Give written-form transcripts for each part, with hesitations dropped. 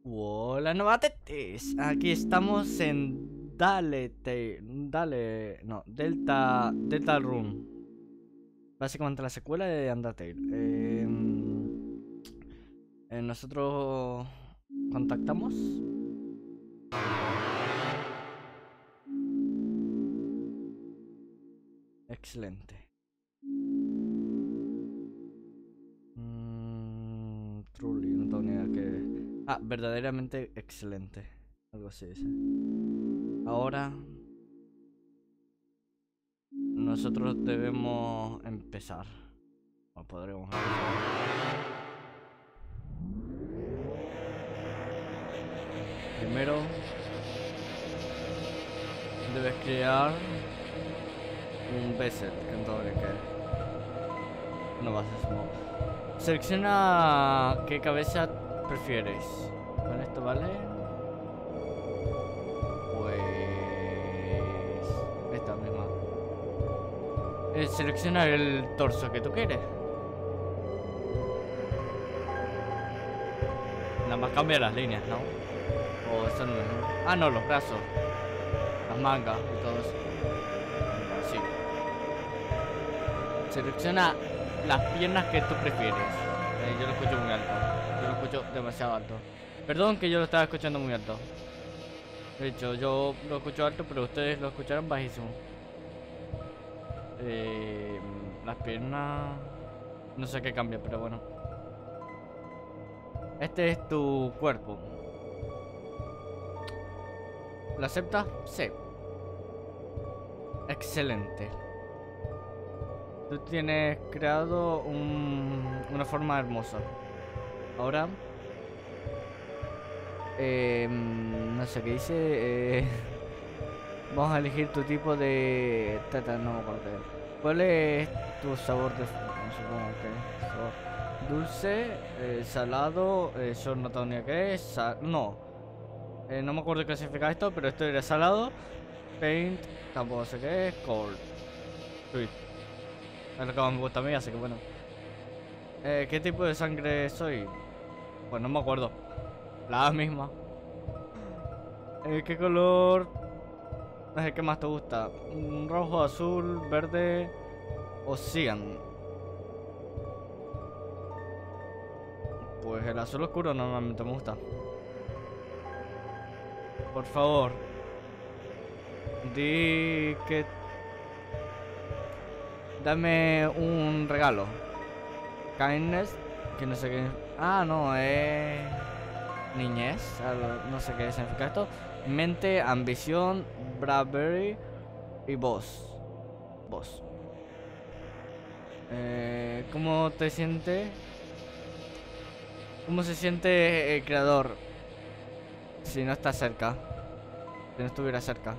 Hola novatetes, aquí estamos en Delta Rune. Básicamente la secuela de Undertale. Nosotros contactamos. Excelente. Truly, no tengo ni idea que... Ah, verdaderamente excelente. Algo así dice. Ahora nosotros debemos empezar. O podremos empezar. Primero debes crear un bezel, que entonces que no vas a hacer. Selecciona qué cabeza prefieres. Con esto, ¿vale? Pues esta misma. Selecciona el torso que tú quieres. Nada más cambia las líneas, ¿no? O eso no es. Ah, no, los brazos, las mangas y todo eso. Sí. Selecciona las piernas que tú prefieres. Yo lo escucho muy alto. Yo lo escucho demasiado alto. Perdón que yo lo estaba escuchando muy alto. De hecho, yo lo escucho alto, pero ustedes lo escucharon bajísimo. Las piernas... No sé qué cambia, pero bueno. Este es tu cuerpo. ¿Lo aceptas? Sí. Excelente. Tú tienes creado una forma hermosa. Ahora... no sé qué dice. Vamos a elegir tu tipo de... no me acuerdo. ¿Cuál es tu sabor de... Supongo que... sabor dulce, salado, yo no tengo ni idea qué es. No. No me acuerdo qué significa esto, pero esto era salado. Paint, tampoco sé qué es. Cold. Sweet. Es lo que más me gusta a mí, así que bueno. ¿Qué tipo de sangre soy? Pues no me acuerdo. La misma. ¿Qué color es el que más te gusta? ¿Rojo, azul, verde o cian? Pues el azul oscuro normalmente me gusta. Por favor, di que... Dame un regalo. Kindness, que no sé qué... Ah, no, niñez, no sé qué significa esto. Mente, ambición, bravery y voz. Voz. ¿Cómo te sientes? ¿Cómo se siente el creador si no está cerca? Si no estuviera cerca.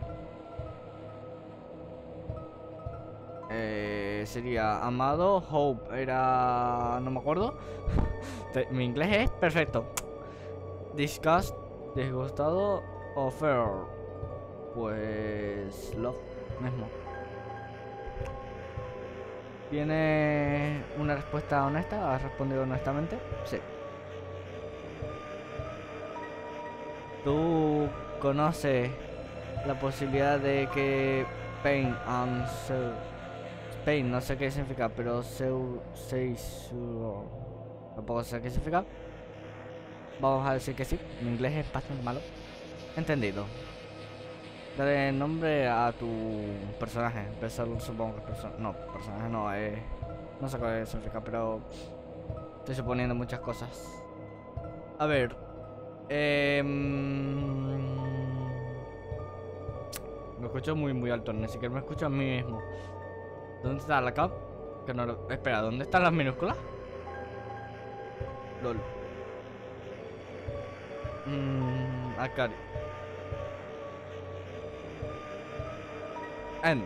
Sería amado, hope era... no me acuerdo. Mi inglés es perfecto. Disgust, disgustado o fear. Pues love mismo. ¿Tiene una respuesta honesta? ¿Has respondido honestamente? Sí. ¿Tú conoces la posibilidad de que Pain and Seu... Pain, no sé qué significa, pero tampoco sé qué significa. Vamos a decir que sí. Mi inglés es bastante malo. Entendido. Dale nombre a tu personaje. Supongo que no, personaje no, no sé qué significa, pero estoy suponiendo muchas cosas. A ver. Me escucho muy alto, ni siquiera me escucho a mí mismo. ¿Dónde está la cap? Que no lo... Espera, ¿dónde están las minúsculas? LOL. Akari. End.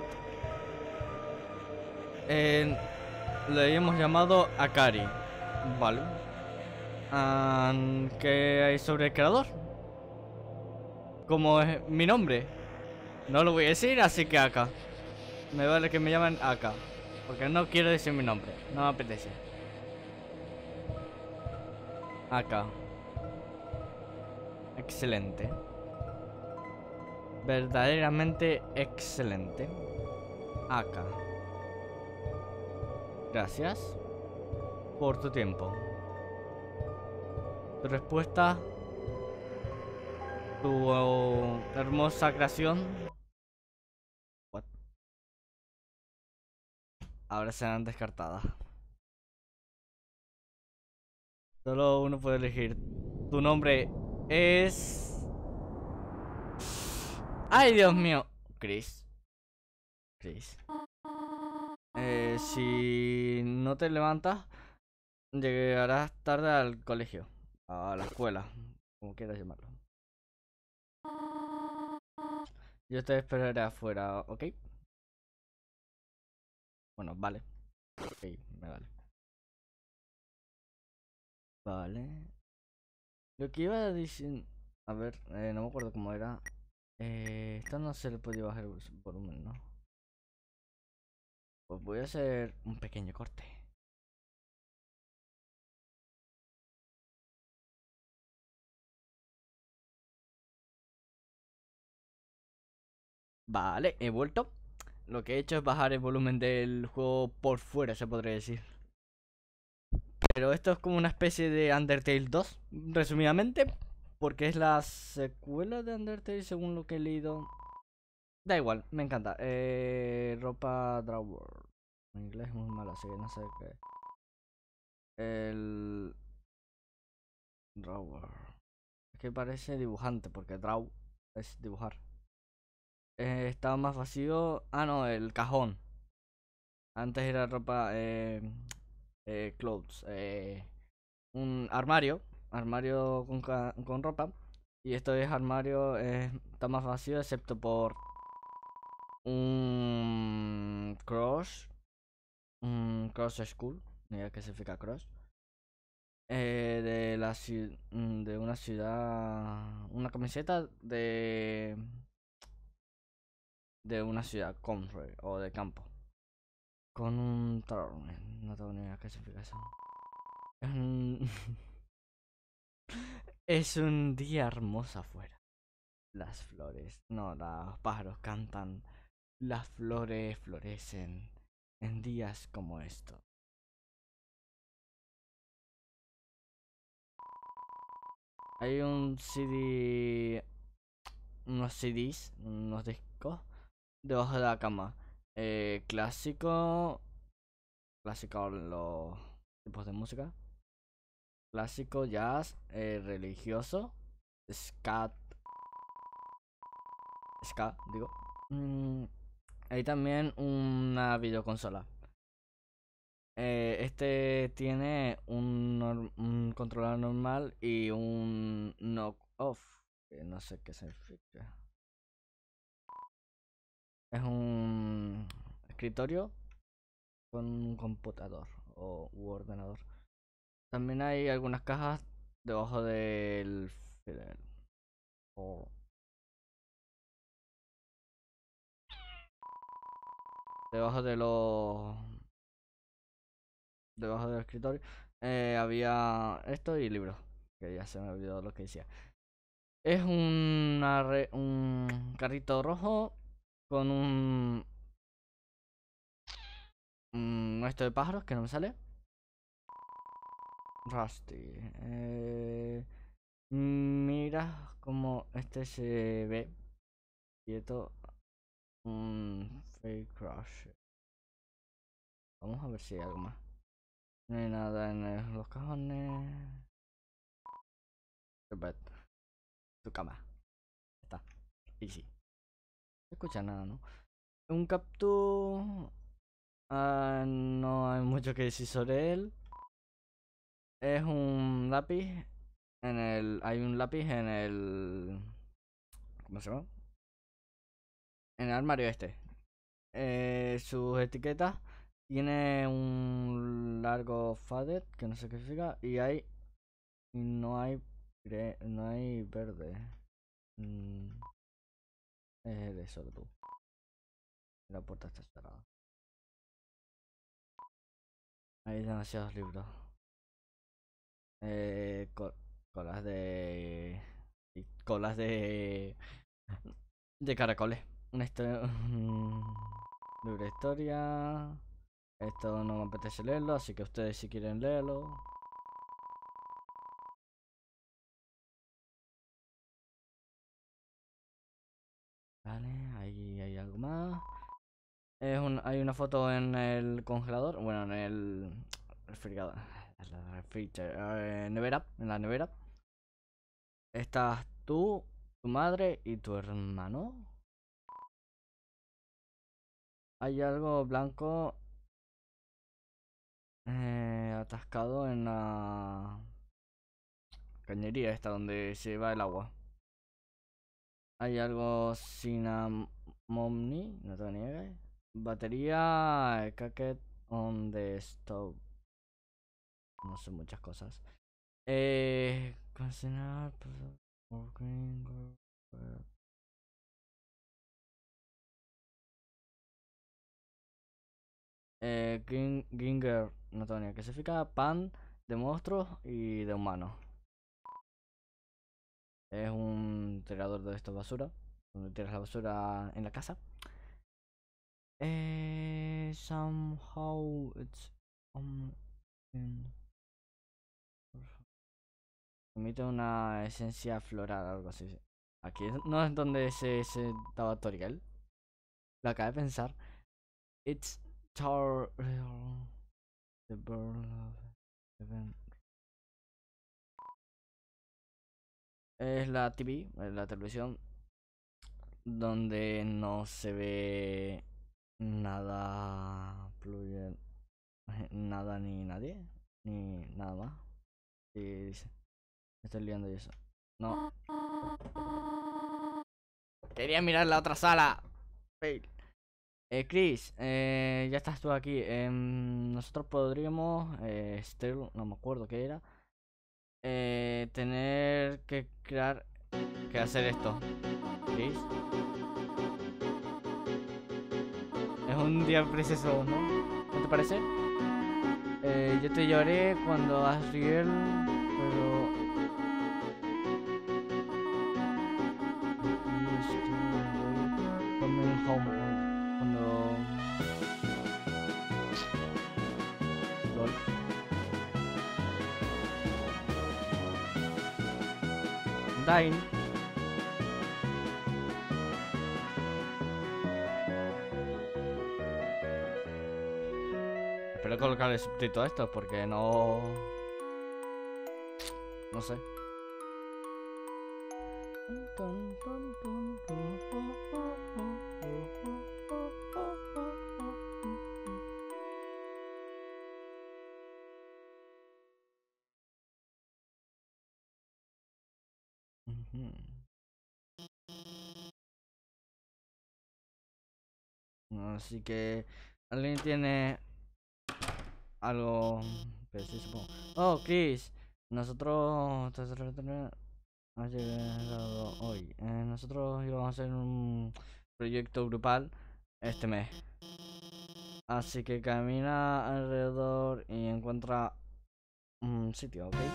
Le hemos llamado Akari. Vale. ¿Qué hay sobre el creador? ¿Cómo es mi nombre? No lo voy a decir, así que acá. Me vale que me llamen acá. Porque no quiero decir mi nombre. No me apetece. Acá. excelente. Verdaderamente excelente. Acá. Gracias por tu tiempo. Tu respuesta, tu hermosa creación. What? Ahora serán descartadas. Solo uno puede elegir. Tu nombre es... ¡Ay, Dios mío! Chris. Chris. Si no te levantas, llegarás tarde al colegio. A la escuela. Como quieras llamarlo. Yo te esperaré afuera, ¿ok? Bueno, vale. Ok, me vale. Vale. Lo que iba a decir... A ver, no me acuerdo cómo era. Esto no se le podía bajar el volumen, ¿no? Pues voy a hacer un pequeño corte. Vale, he vuelto. Lo que he hecho es bajar el volumen del juego por fuera, se podría decir. Pero esto es como una especie de Undertale 2, resumidamente. Porque es la secuela de Undertale, según lo que he leído. Da igual, me encanta. Ropa drawer. En inglés es muy malo, así que no sé qué. El... drawer. Es que parece dibujante, porque draw es dibujar. Estaba más vacío. Ah, no, el cajón. Antes era ropa, clothes, un armario, armario con ropa. Y esto es armario, está más vacío excepto por un cross school, ni idea qué significa cross. De una ciudad, una camiseta de una ciudad, country o de campo. Con un turtle, no tengo ni idea qué significa eso. Es un, es un día hermoso afuera. Las flores, no, los pájaros cantan. Las flores florecen en días como esto. Hay un CD, unos CDs, unos discos debajo de la cama. Clásico, clásico los tipos de música. Clásico, jazz, religioso, scat, ska, digo. Hay también una videoconsola. Este tiene un controlador normal y un knock off, que no sé qué significa. Es un escritorio con un computador o u ordenador. También hay algunas cajas debajo o debajo de los debajo del escritorio. Había esto y libros, que ya se me olvidó lo que decía. Es un carrito rojo con un esto de pájaros que no me sale. Rusty. Mira cómo este se ve quieto. Un fake crush. Vamos a ver si hay algo más. No hay nada en los cajones. Tu bed. Tu cama. Está. Easy. No se escucha nada, ¿no? Un cactus. No hay mucho que decir sobre él. Es un lápiz. Hay un lápiz en el. ¿Cómo se llama? En el armario este. Sus etiquetas. Tiene un largo fadet, que no sé qué significa. Y no hay. No hay verde. Mm, es de solo tú. La puerta está cerrada. Hay demasiados libros. Eh, co- Colas de colas de caracoles. Una historia. Libre historia. Esto no me apetece leerlo, así que ustedes si quieren leerlo. Vale, ahí hay algo más. Hay una foto en el congelador, bueno, en el refrigerador, nevera, en la nevera. Estás tú, tu madre y tu hermano. Hay algo blanco atascado en la cañería esta donde se va el agua. Hay algo cinnamomni, no te niegues. Batería, cacket on the stove. No sé muchas cosas. Cocinar. Ginger, no tengo ni idea qué significa. Pan de monstruos y de humanos. Es un tirador de esta basura. Donde tiras la basura en la casa. Somehow it's emite una esencia floral, algo así. Aquí no es donde se daba Toriel. Lo acabo de pensar. It's tar the bird of heaven. Es la TV, la televisión, donde no se ve nada fluye, nada ni nadie, ni nada más. Y dice, me estoy liando y eso. No. Quería mirar la otra sala. Fail. Chris, ya estás tú aquí. Nosotros podríamos, no me acuerdo qué era, tener que crear, que hacer esto. Chris, es un día precioso, ¿no? ¿No te parece? Yo te llevaré cuando Asriel, pero coming home cuando LOL. Dying. Espero colocar el subtítulo a esto porque no sé. Así que alguien tiene algo. Pero sí, supongo. Oh, Chris, nosotros ha llegado hoy. Nosotros íbamos a hacer un proyecto grupal este mes. Así que camina alrededor y encuentra un sitio, ¿ok?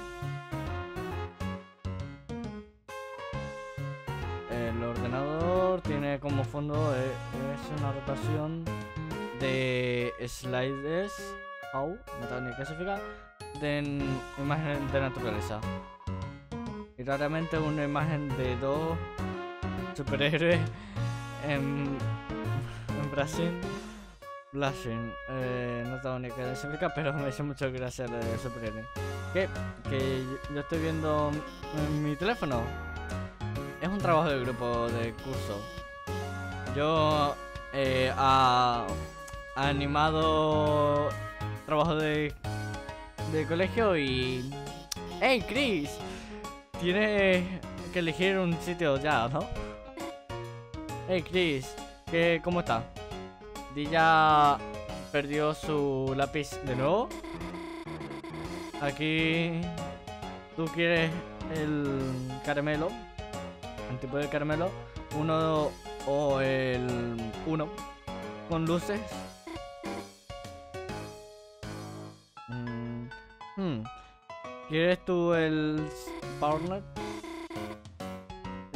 El ordenador tiene como fondo es una rotación de slides. No tengo ni qué significa. De imagen de naturaleza. Y raramente una imagen de dos superhéroes en Brasil. Blushing. No tengo ni qué significa, pero me hizo mucho gracia la de superhéroe. Que yo estoy viendo en mi teléfono. Es un trabajo de grupo de curso. Yo ha animado trabajo de colegio y... ¡Hey, Chris! Tienes que elegir un sitio ya, ¿no? ¡Hey, Chris! ¿Cómo está? Dilla perdió su lápiz de nuevo. Aquí... ¿Tú quieres el caramelo? El tipo de caramelo. Uno o el... uno. Con luces. ¿Quieres tú el PowerNet?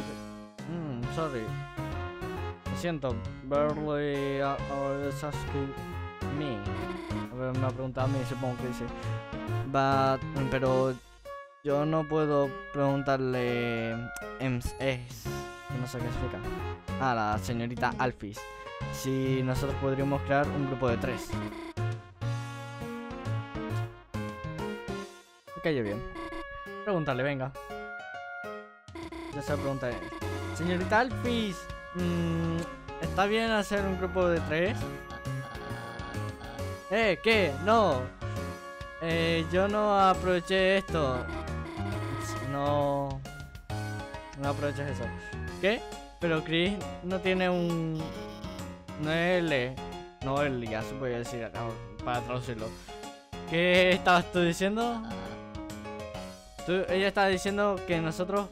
sorry. Lo siento. Barely is asking me. A ver, me ha preguntado a mí, supongo que dice. Pero yo no puedo preguntarle. Que no sé qué explica. A la señorita Alphys. Si nosotros podríamos crear un grupo de 3. Me cayó bien. Pregúntale, venga. Ya se pregunta. Señorita Alphys, ¿está bien hacer un grupo de 3? ¿Qué? No. Yo no aproveché esto. No. No aproveches eso. ¿Qué? Pero Chris no tiene un... No es L. No es L, ya se podía decir acá para traducirlo. ¿Qué estabas tú diciendo? Ella estaba diciendo que nosotros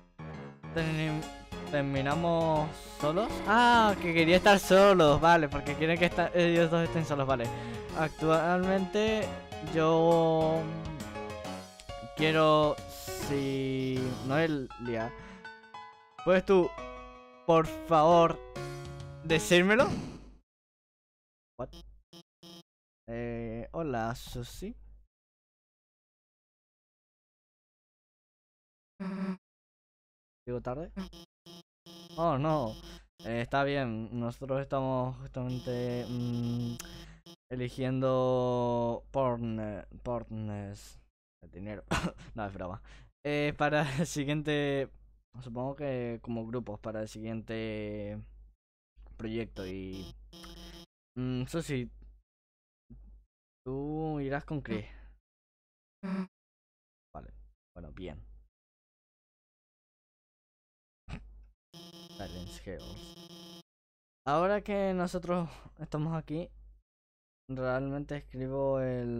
terminamos solos. Ah, que quería estar solos, vale, porque quieren que ellos dos estén solos, vale. Actualmente yo quiero, si Noelia, ¿puedes tú, por favor, decírmelo? What? Hola, Susi. ¿Llego tarde? Oh, no. Está bien. Nosotros estamos justamente eligiendo partners. El dinero. No, es broma. Para el siguiente. Supongo que como grupos para el siguiente proyecto. Y. Susi, tú irás con Chris. Vale. Bueno, bien. Silence Hills. Ahora que nosotros estamos aquí, realmente escribo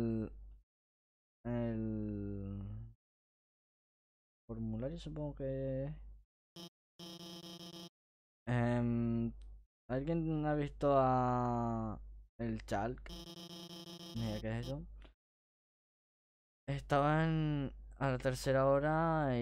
el formulario, supongo que... ¿Alguien ha visto a el Chalk? Mira, ¿qué es eso? Estaban a la tercera hora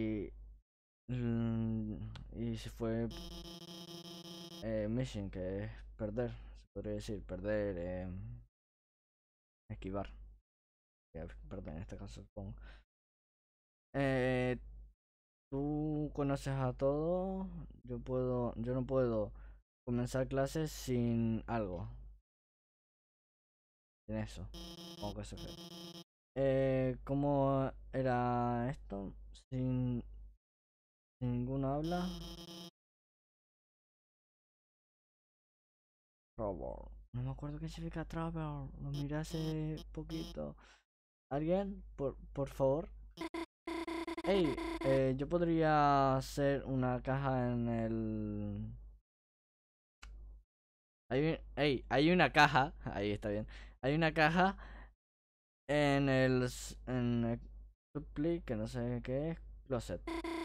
y se fue mission, que es perder, se podría decir, perder, esquivar. Perder en este caso, supongo. Eh, Tú conoces a todos. Yo no puedo comenzar clases sin algo. Sin eso. Supongo que eso fue. ¿Cómo era esto? Sin ninguna habla. Trouble. No me acuerdo qué significa Trouble. Lo miré hace poquito. ¿Alguien? Por favor. Hey, yo podría hacer una caja en el... hay una caja. Ahí está bien. Hay una caja en el supply, que no sé qué es. Closet.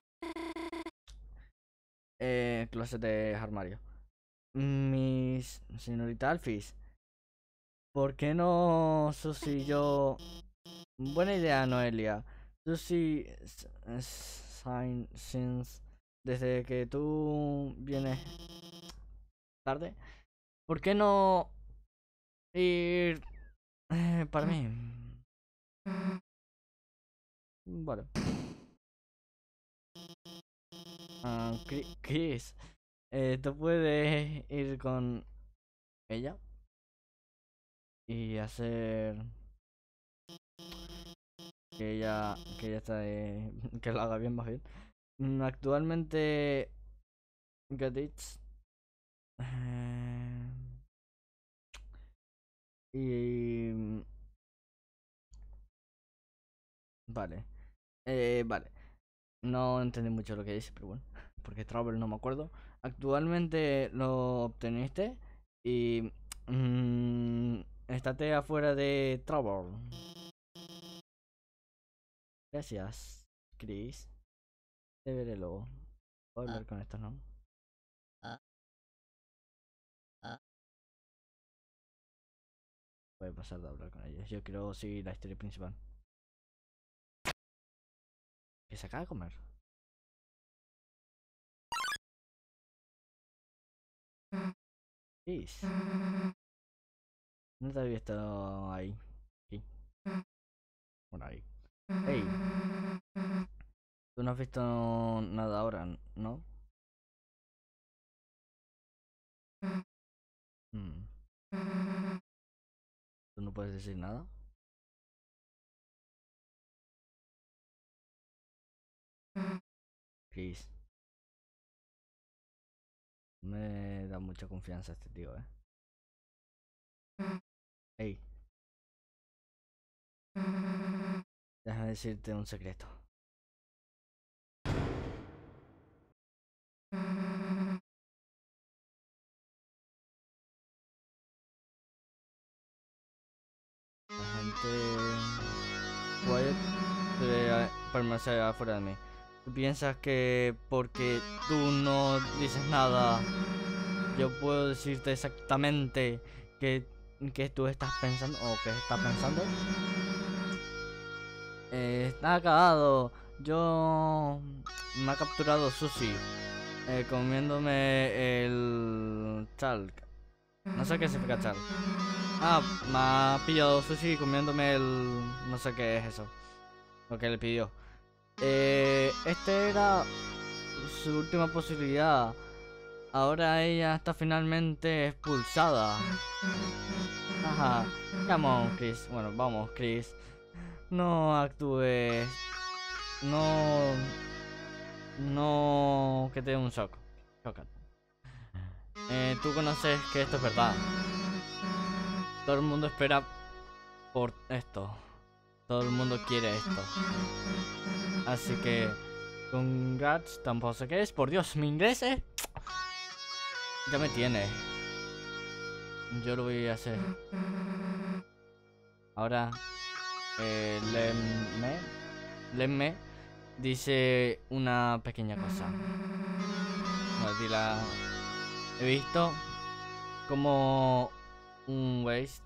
Closet de armario. Mis señorita Alphys, ¿por qué no Susi y yo? Buena idea, Noelia. Susi, since desde que tú vienes tarde, ¿por qué no ir para mí? Bueno, Chris, tú puedes ir con ella y hacer que ella está que lo haga bien más bien. Actualmente Gadgets eh, y vale, vale. No entendí mucho lo que dice, pero bueno, porque Travel no me acuerdo. Actualmente lo obteniste y estate afuera de Travel. Gracias, Chris. Te veré luego. Voy a hablar con estos, ¿no? Voy a pasar de hablar con ellos. Yo quiero seguir la historia principal. Que se acaba de comer. Chris, no te había estado ahí. Aquí. Por ahí. Hey, tú no has visto nada ahora, ¿no? Hmm, ¿Tú no puedes decir nada? Chris, me da mucha confianza este tío, Hey, déjame decirte un secreto. La gente Wyatt debe permanecer afuera de mí. ¿Tú piensas que porque tú no dices nada, yo puedo decirte exactamente qué, qué tú estás pensando o qué estás pensando? Está cagado. Yo me ha capturado Sushi comiéndome el chalk. No sé qué significa chalk. Ah, me ha pillado Sushi comiéndome el... no sé qué es eso. Lo que le pidió. Este era su última posibilidad. Ahora ella está finalmente expulsada. Ajá. Vamos, Chris. Bueno, vamos, Chris. No actúes. No. No. Que te dé un shock. Choca. Tú conoces que esto es verdad. Todo el mundo espera por esto. Todo el mundo quiere esto. Así que. Congrats, tampoco sé qué es. Por Dios, mi inglés, ya me tiene. Yo lo voy a hacer. Ahora, Lemme dice una pequeña cosa. No, he visto como un waste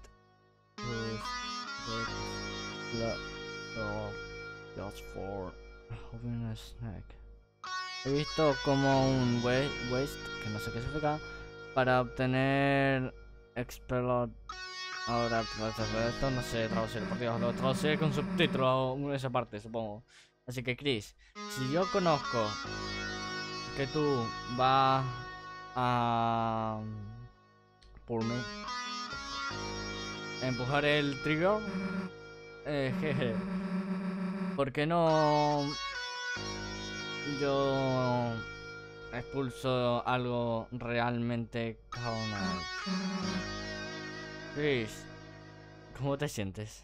just for having a snack. He visto como un waste, que no sé qué significa, para obtener expelot. Ahora, esto no sé traducir, por Dios, lo traduciré con subtítulos esa parte, supongo. Así que, Chris, si yo conozco que tú vas a... por mí, empujar el trigger, jeje, ¿por qué no yo expulso algo realmente cabrón? Chris, ¿cómo te sientes?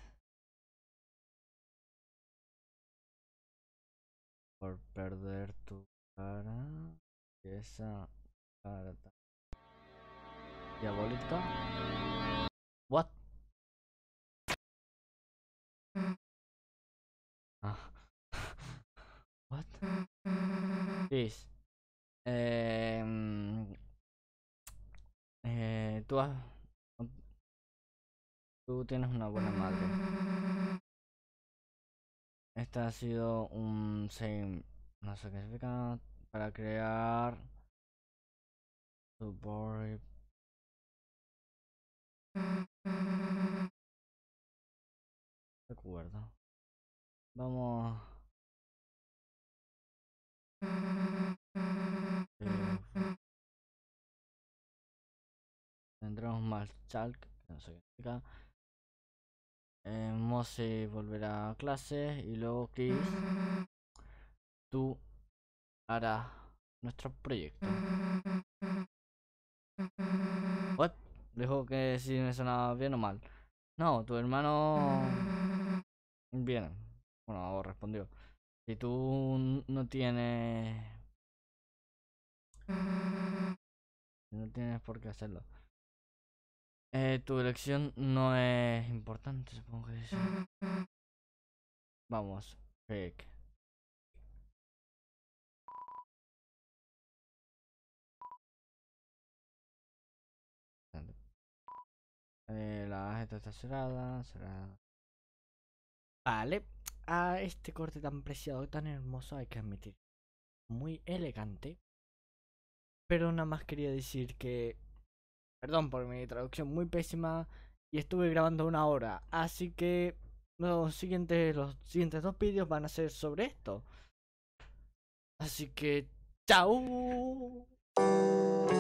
Por perder tu cara. Esa cara tan diabólica. What? Ah. What? Chris. Em, tú has... Tú tienes una buena madre. Este ha sido un save. No sé qué significa. Para crear. Support. Recuerdo. Vamos. Eh, Tendremos más chalk. No sé qué significa. Mose volverá a clase. Y luego Chris. Tú harás nuestro proyecto. What? Dijo que si me sonaba bien o mal. No, tu hermano. Bien. Bueno, respondió. Si tú no tienes. No tienes por qué hacerlo. Tu elección no es importante, supongo que sí. Vamos, Rick. La esta está cerrada, cerrada. Vale. A este corte tan preciado, tan hermoso, hay que admitir. Muy elegante. Pero nada más quería decir que Perdón por mi traducción muy pésima. Y estuve grabando 1 hora. Así que los siguientes 2 vídeos van a ser sobre esto. Así que, ¡chao!